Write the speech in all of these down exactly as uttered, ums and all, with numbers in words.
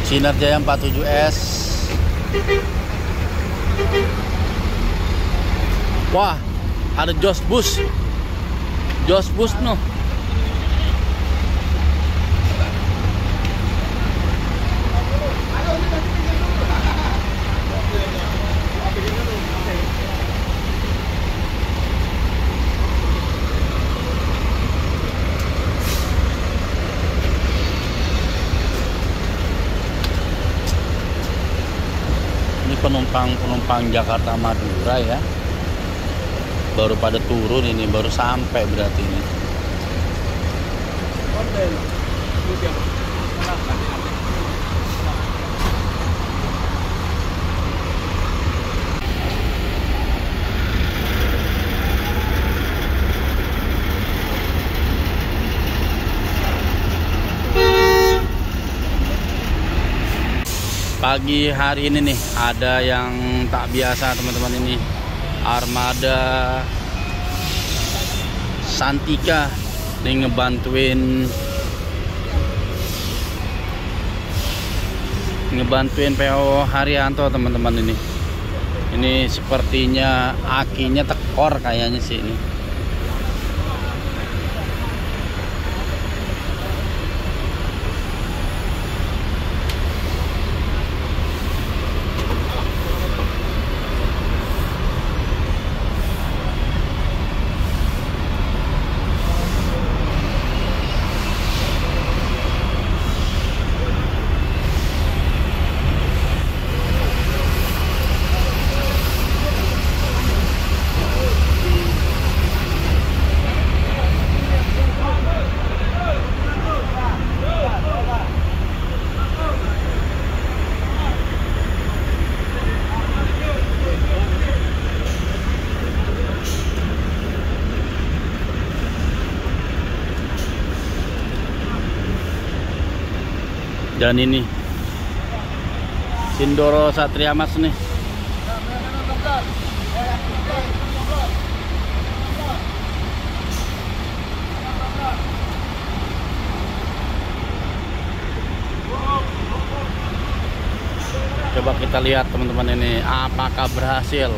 Sinar Jaya empat puluh tujuh S. Wah, ada Jos Bus. Jos Bus no. Penumpang-penumpang Jakarta Madura ya, baru pada turun ini, baru sampai berarti ini. Pagi hari ini nih ada yang tak biasa teman-teman, ini armada Santika nih ngebantuin ngebantuin P O Haryanto teman-teman. Ini ini sepertinya akinya tekor kayaknya sih ini. Dan ini Sindoro Satria Mas nih. Coba kita lihat teman-teman, ini apakah berhasil.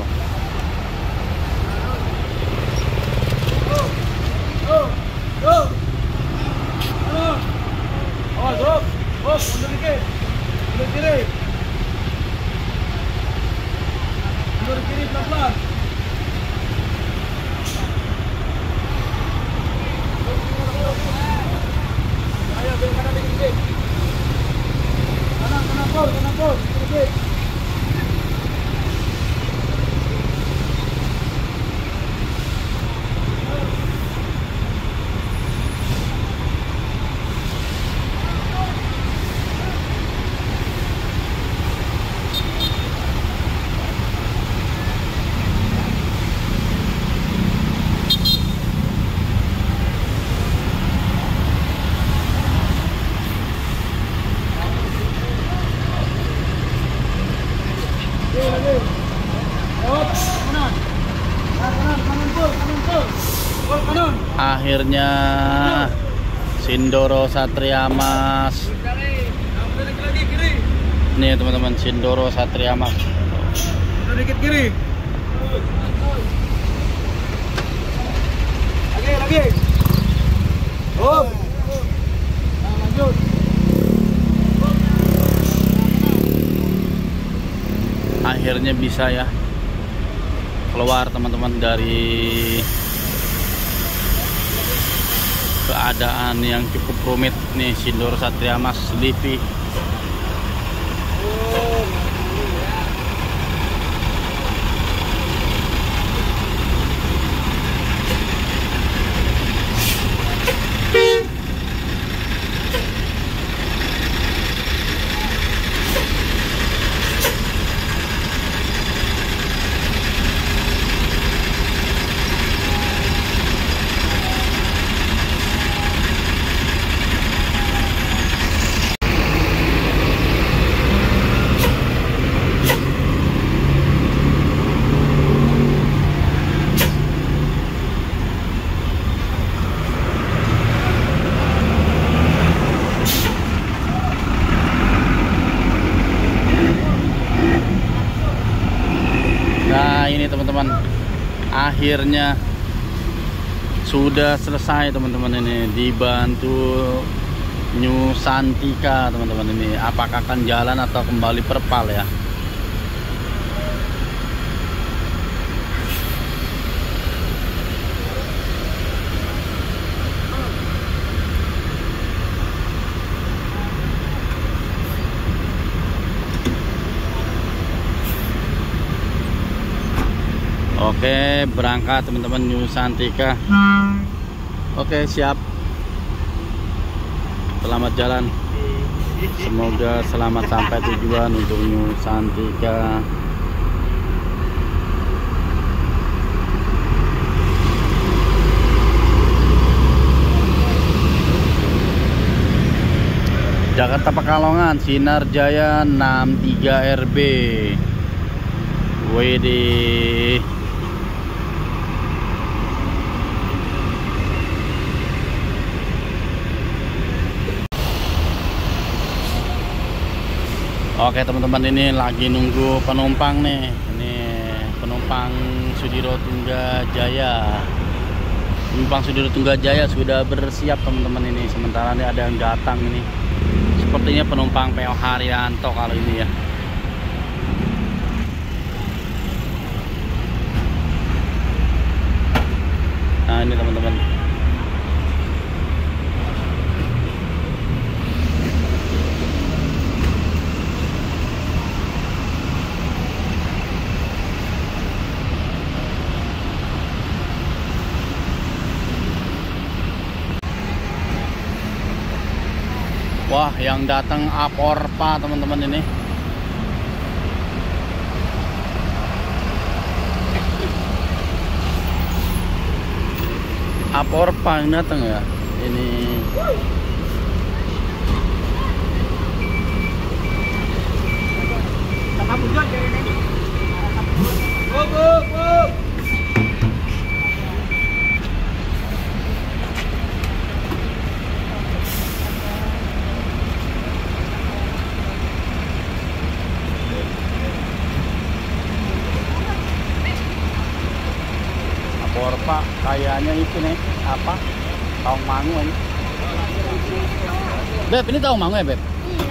Oh, mundur dikit. Mundur kiri. Mundur kiri pelan-pelan. Ayo, belok kanan dikit. Kanan, kanan pol, kanan pol, dikit. Akhirnya Sindoro Satria Mas. Nih teman-teman, Sindoro Satria Mas. Sedikit kiri. Lagi, lagi. Oh. Nah, lanjut. Akhirnya bisa ya keluar teman-teman dari keadaan yang cukup rumit nih Sindoro Satria Mas Livi. akhirnya sudah selesai teman-teman ini, dibantu New Santika teman-teman ini. Apakah akan jalan atau kembali perpal ya? Oke, berangkat teman-teman New Santika. Oke, siap. Selamat jalan. Semoga selamat sampai tujuan untuk New Santika. Jakarta Pekalongan, Sinar Jaya enam tiga R B. W D. Oke teman-teman, ini lagi nunggu penumpang nih. Ini penumpang Sudiro Tungga Jaya. Penumpang Sudiro Tungga Jaya sudah bersiap teman-teman ini. Sementara ini ada yang datang ini. Sepertinya penumpang P O Haryanto kalau ini ya. Nah ini teman-teman. Wah, yang datang Aporpa teman-teman ini. Aporpa yang datang ya. Ini Go, go, go. Aporpa kayaknya itu nih apa? Taung Mangu ini. Beb, ini Taung Mangu ya, Beb?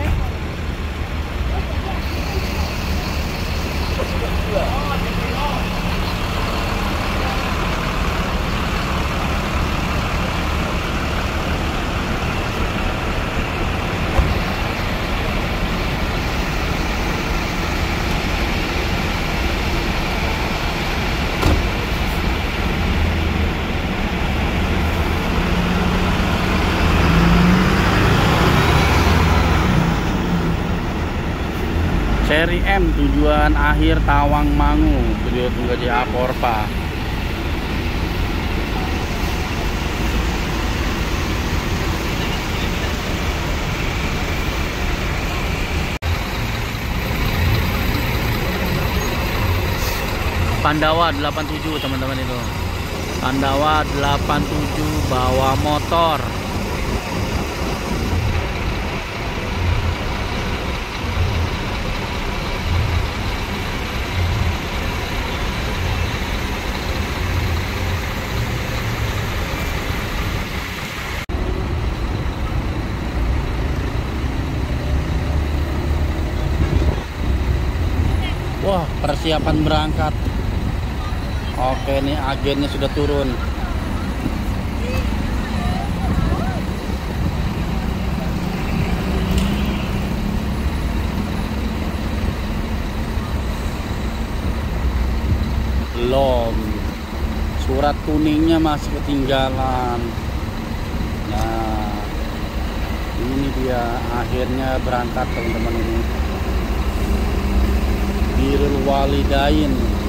Seri M, tujuan akhir Tawang Mangu, Sudiro Tungga Jaya Aporpa. Pandawa delapan tujuh teman-teman itu. Pandawa delapan tujuh bawa motor. Wah, persiapan berangkat. Oke, nih agennya sudah turun. Belum. Surat kuningnya masih ketinggalan. Nah, ini dia akhirnya berangkat teman-teman ini. Birrul Walidain.